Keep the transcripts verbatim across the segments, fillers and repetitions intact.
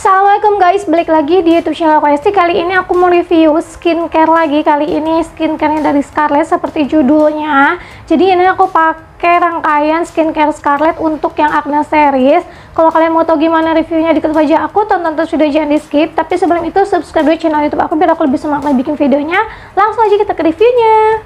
Assalamualaikum guys, balik lagi di YouTube channel aku Esti. Kali ini aku mau review skincare lagi. Kali ini skincare dari Scarlett seperti judulnya. Jadi ini aku pakai rangkaian skincare Scarlett untuk yang acne series. Kalau kalian mau tahu gimana reviewnya di wajah aku, tonton terus video, jangan di skip. Tapi sebelum itu subscribe dulu channel YouTube aku biar aku lebih semangat bikin videonya. Langsung aja kita ke reviewnya.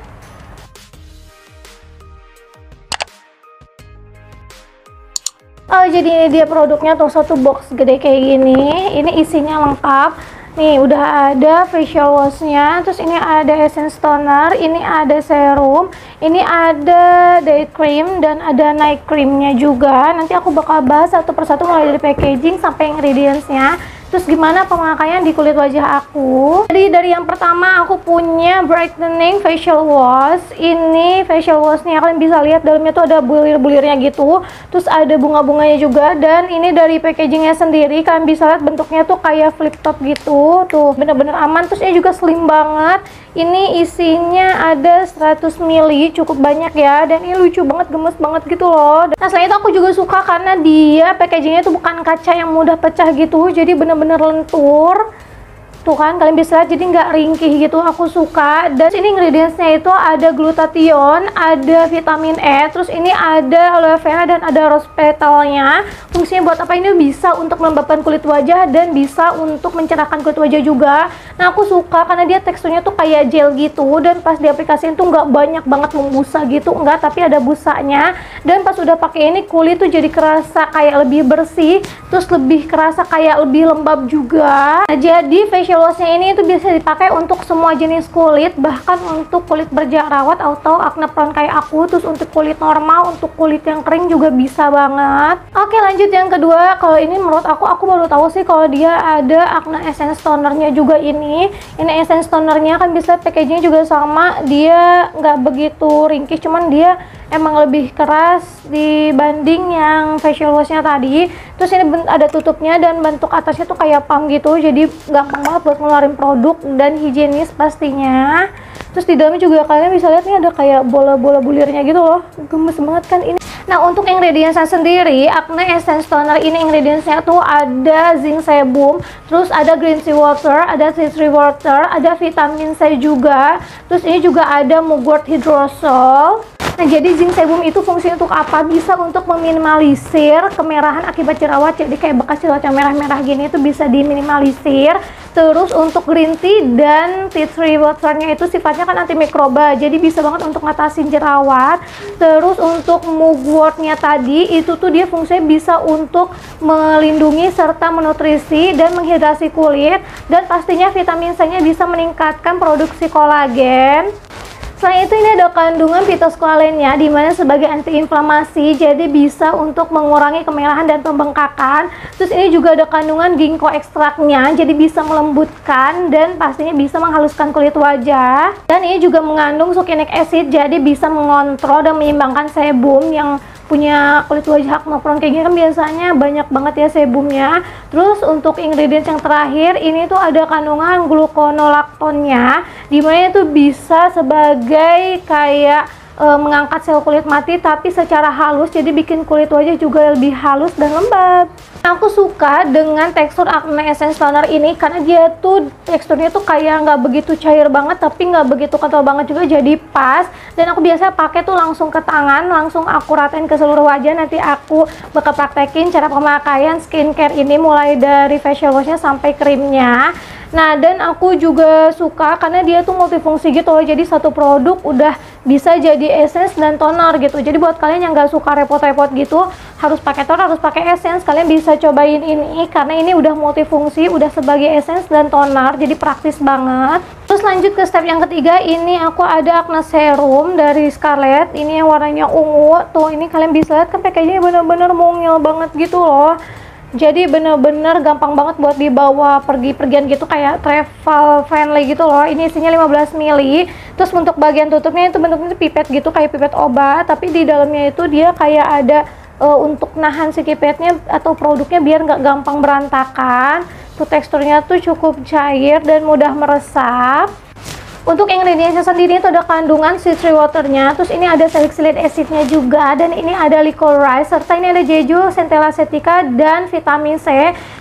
Oh, jadi ini dia produknya tuh, satu box gede kayak gini. Ini isinya lengkap. Nih udah ada facial washnya, terus ini ada essence toner, ini ada serum, ini ada day cream dan ada night creamnya juga. Nanti aku bakal bahas satu persatu mulai dari packaging sampai ingredientsnya. Terus gimana pemakaian di kulit wajah aku. Jadi dari yang pertama aku punya brightening facial wash. Ini facial washnya kalian bisa lihat dalamnya tuh ada bulir-bulirnya gitu. Terus ada bunga-bunganya juga. Dan ini dari packagingnya sendiri kalian bisa lihat bentuknya tuh kayak flip top gitu. Tuh bener-bener aman. Terus ini juga slim banget. Ini isinya ada seratus mililiter, cukup banyak ya. Dan ini lucu banget, gemes banget gitu loh. Nah selain itu aku juga suka karena dia packagingnya tuh bukan kaca yang mudah pecah gitu. Jadi bener-bener lentur. Tuh kan kalian bisa lihat, jadi nggak ringkih gitu. Aku suka. Dan ini ingredientsnya itu ada glutathione, ada vitamin E, terus ini ada aloe vera dan ada rose petalnya. Fungsinya buat apa? Ini bisa untuk melembabkan kulit wajah dan bisa untuk mencerahkan kulit wajah juga. Nah aku suka karena dia teksturnya tuh kayak gel gitu, dan pas diaplikasiin tuh nggak banyak banget membusa gitu, enggak, tapi ada busanya. Dan pas udah pakai ini kulit tuh jadi kerasa kayak lebih bersih, terus lebih kerasa kayak lebih lembab juga. Nah jadi facial washnya ini itu bisa dipakai untuk semua jenis kulit, bahkan untuk kulit berjerawat atau acne prone kayak aku. Terus untuk kulit normal, untuk kulit yang kering juga bisa banget. Oke lanjut yang kedua. Kalau ini menurut aku, aku baru tahu sih kalau dia ada acne essence tonernya juga. Ini ini essence tonernya kan bisa packagingnya juga sama, dia nggak begitu ringkih, cuman dia emang lebih keras dibanding yang facial washnya tadi. Terus ini ada tutupnya dan bentuk atasnya tuh kayak pump gitu, jadi gampang banget buat ngeluarin produk dan higienis pastinya. Terus di dalamnya juga kalian bisa lihat nih ada kayak bola-bola bulirnya gitu loh, gemes banget kan ini. Nah untuk ingredientsnya sendiri, acne essence toner ini ingredientsnya tuh ada zinc sebum, terus ada green tea water, ada tea tree water, ada vitamin C juga. Terus ini juga ada mugwort hydrosol. Nah jadi zinc sebum itu fungsinya untuk apa? Bisa untuk meminimalisir kemerahan akibat jerawat, jadi kayak bekas jerawat yang merah-merah gini itu bisa diminimalisir. Terus untuk green tea dan tea tree waternya itu sifatnya kan antimikroba, jadi bisa banget untuk ngatasin jerawat. Terus untuk mugwortnya tadi itu tuh dia fungsinya bisa untuk melindungi serta menutrisi dan menghidrasi kulit, dan pastinya vitamin C-nya bisa meningkatkan produksi kolagen. Selain itu ini ada kandungan phytosqualennya dimana sebagai antiinflamasi, jadi bisa untuk mengurangi kemerahan dan pembengkakan. Terus ini juga ada kandungan ginkgo ekstraknya, jadi bisa melembutkan dan pastinya bisa menghaluskan kulit wajah. Dan ini juga mengandung succinic acid, jadi bisa mengontrol dan menyeimbangkan sebum. Yang punya kulit wajah acne prone kayak gini kan biasanya banyak banget ya sebumnya. Terus untuk ingredients yang terakhir ini tuh ada kandungan gluconolactonnya, dimana itu bisa sebagai kayak e, mengangkat sel kulit mati tapi secara halus, jadi bikin kulit wajah juga lebih halus dan lembab. Nah, aku suka dengan tekstur acne essence toner ini karena dia tuh teksturnya tuh kayak nggak begitu cair banget tapi nggak begitu kental banget juga, jadi pas. Dan aku biasa pakai tuh langsung ke tangan, langsung aku ratain ke seluruh wajah. Nanti aku bakal praktekin cara pemakaian skincare ini mulai dari facial washnya sampai krimnya. Nah dan aku juga suka karena dia tuh multifungsi gitu loh, jadi satu produk udah bisa jadi essence dan toner gitu. Jadi buat kalian yang nggak suka repot-repot gitu harus pakai toner, harus pakai essence, kalian bisa cobain ini karena ini udah multifungsi, udah sebagai essence dan toner, jadi praktis banget. Terus lanjut ke step yang ketiga, ini aku ada acne serum dari Scarlett. Ini yang warnanya ungu tuh, ini kalian bisa lihat kan packagingnya bener-bener mungil banget gitu loh. Jadi bener-bener gampang banget buat dibawa pergi-pergian gitu, kayak travel friendly gitu loh. Ini isinya lima belas mililiter. Terus untuk bagian tutupnya itu bentuknya itu pipet gitu, kayak pipet obat, tapi di dalamnya itu dia kayak ada uh, untuk nahan si pipetnya atau produknya biar nggak gampang berantakan. Tuh teksturnya tuh cukup cair dan mudah meresap. Untuk ingredientsnya sendiri itu ada kandungan tea tree waternya, terus ini ada salicylic acidnya juga, dan ini ada licorice, serta ini ada jeju, centella acetica, dan vitamin C.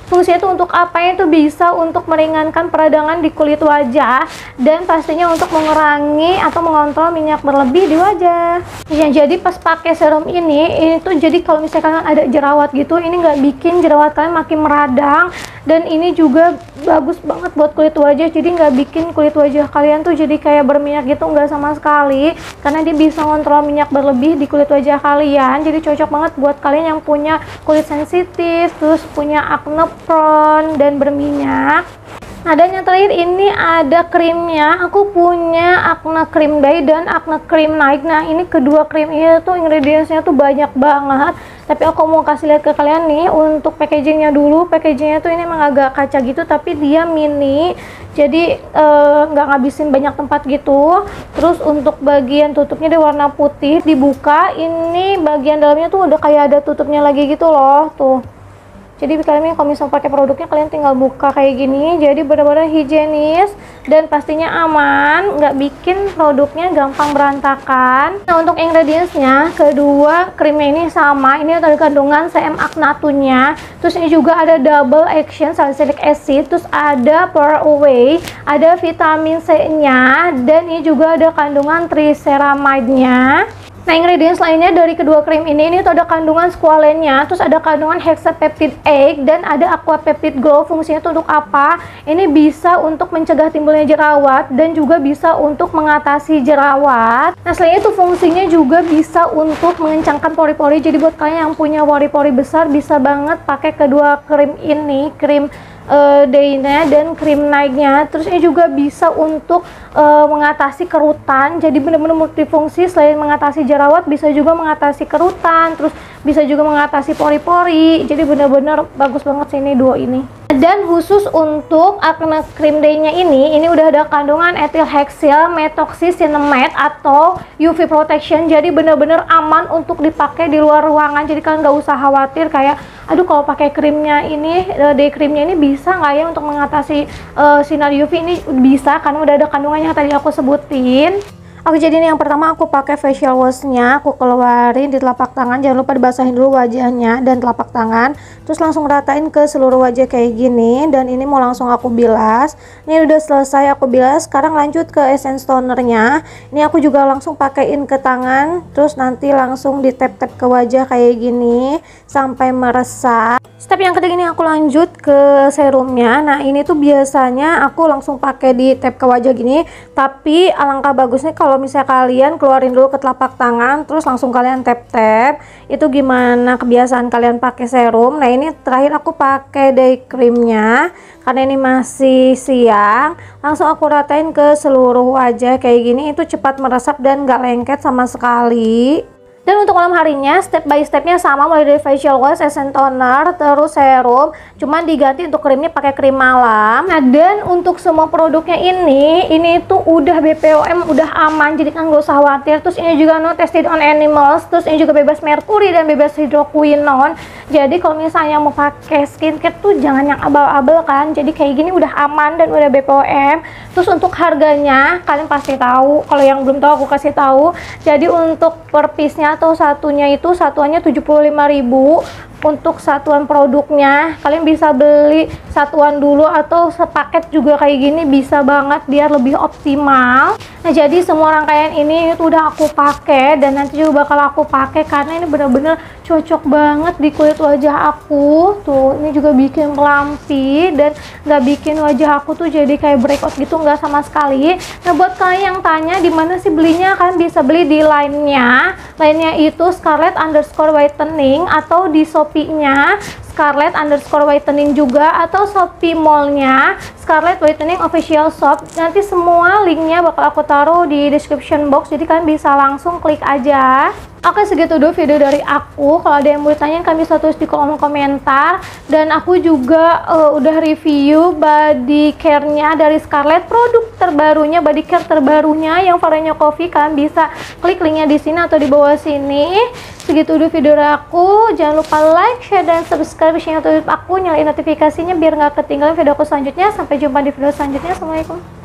Fungsinya itu untuk apa? Itu bisa untuk meringankan peradangan di kulit wajah dan pastinya untuk mengurangi atau mengontrol minyak berlebih di wajah. Ya, jadi pas pakai serum ini, ini tuh jadi kalau misalkan ada jerawat gitu, ini nggak bikin jerawat kalian makin meradang, dan ini juga bagus banget buat kulit wajah. Jadi nggak bikin kulit wajah kalian tuh jadi kayak berminyak gitu, nggak sama sekali, karena dia bisa ngontrol minyak berlebih di kulit wajah kalian. Jadi cocok banget buat kalian yang punya kulit sensitif, terus punya acne prone dan berminyak. Nah, dan yang terakhir ini ada krimnya. Aku punya acne cream day dan acne cream night. Nah, ini kedua krim ini tuh ingredientsnya tuh banyak banget, tapi aku mau kasih lihat ke kalian nih untuk packagingnya dulu. Packagingnya tuh ini emang agak kaca gitu, tapi dia mini, jadi nggak uh, ngabisin banyak tempat gitu. Terus untuk bagian tutupnya dia warna putih, dibuka ini bagian dalamnya tuh udah kayak ada tutupnya lagi gitu loh tuh. Jadi kalian kalau misalnya pakai produknya, kalian tinggal buka kayak gini. Jadi benar-benar higienis dan pastinya aman, nggak bikin produknya gampang berantakan. Nah, untuk ingredientsnya, kedua krimnya ini sama. Ini ada kandungan C M Acnatunya. Terus ini juga ada double action salicylic acid. Terus ada Pearl Away, ada vitamin C-nya, dan ini juga ada kandungan triceramide-nya. Nah, ingredients lainnya dari kedua krim ini, ini tuh ada kandungan squalene-nya, terus ada kandungan hexapeptide egg, dan ada aquapeptide glow. Fungsinya itu untuk apa? Ini bisa untuk mencegah timbulnya jerawat dan juga bisa untuk mengatasi jerawat. Nah, selain itu fungsinya juga bisa untuk mengencangkan pori-pori. Jadi buat kalian yang punya pori-pori besar, bisa banget pakai kedua krim ini, krim Uh, day-nya dan krim night-nya. Terus ini juga bisa untuk uh, mengatasi kerutan. Jadi benar-benar multifungsi. Selain mengatasi jerawat, bisa juga mengatasi kerutan, terus bisa juga mengatasi pori-pori. Jadi benar-benar bagus banget sih ini dua ini. Dan khusus untuk acne cream day-nya ini, ini udah ada kandungan ethylhexyl methoxycinnamide atau U V protection. Jadi benar-benar aman untuk dipakai di luar ruangan. Jadi kalian nggak usah khawatir kayak, aduh kalau pakai krimnya ini, day creamnya ini bisa nggak ya untuk mengatasi uh, sinar U V? Ini bisa karena udah ada kandungannya yang tadi aku sebutin. Oke, jadi ini yang pertama aku pakai facial wash-nya, aku keluarin di telapak tangan. Jangan lupa dibasahin dulu wajahnya dan telapak tangan, terus langsung ratain ke seluruh wajah kayak gini. Dan ini mau langsung aku bilas. Ini udah selesai aku bilas. Sekarang lanjut ke essence tonernya. Ini aku juga langsung pakaiin ke tangan, terus nanti langsung di tap-tap ke wajah kayak gini sampai meresap. Step yang ketiga ini aku lanjut ke serumnya. Nah, ini tuh biasanya aku langsung pakai di tap ke wajah gini, tapi alangkah bagusnya kalau misalnya kalian keluarin dulu ke telapak tangan, terus langsung kalian tap-tap. Itu gimana kebiasaan kalian pakai serum. Nah, ini terakhir aku pakai day creamnya karena ini masih siang. Langsung aku ratain ke seluruh wajah kayak gini. Itu cepat meresap dan gak lengket sama sekali. Dan untuk malam harinya, step by stepnya sama, mulai dari facial wash, essence toner, terus serum. Cuman diganti untuk krimnya pakai krim malam. Nah, dan untuk semua produknya ini, ini tuh udah B P O M, udah aman, jadi kan gak usah khawatir. Terus ini juga no tested on animals, terus ini juga bebas merkuri dan bebas hidroquinone. Jadi kalau misalnya mau pakai skincare tuh jangan yang abal-abal kan. Jadi kayak gini udah aman dan udah B P O M. Terus untuk harganya, kalian pasti tahu. Kalau yang belum tahu aku kasih tahu. Jadi untuk per piece-nya atau satunya itu satuannya tujuh puluh lima ribu. Untuk satuan produknya kalian bisa beli satuan dulu atau sepaket juga kayak gini, bisa banget biar lebih optimal. Nah, jadi semua rangkaian ini itu udah aku pakai dan nanti juga bakal aku pakai karena ini bener-bener cocok banget di kulit wajah aku. Tuh, ini juga bikin kelampi dan nggak bikin wajah aku tuh jadi kayak breakout gitu, nggak sama sekali. Nah, buat kalian yang tanya di mana sih belinya, kalian bisa beli di line-nya. Line-nya itu Scarlett underscore whitening atau di Shopee-nya Scarlett underscore whitening juga, atau Shopee Mall-nya Scarlett Whitening Official Shop. Nanti semua linknya bakal aku taruh di description box, jadi kalian bisa langsung klik aja. Oke, segitu dulu video dari aku. Kalau ada yang mau ditanyain, kalian bisa tulis di kolom komentar. Dan aku juga uh, udah review body care-nya dari Scarlett, produk terbarunya, body care terbarunya yang variannya coffee. Kalian bisa klik linknya di sini atau di bawah sini. Segitu dulu video dari aku. Jangan lupa like, share, dan subscribe channel YouTube aku. Nyalain notifikasinya biar nggak ketinggalan video aku selanjutnya. Sampai jumpa di video selanjutnya. Assalamualaikum.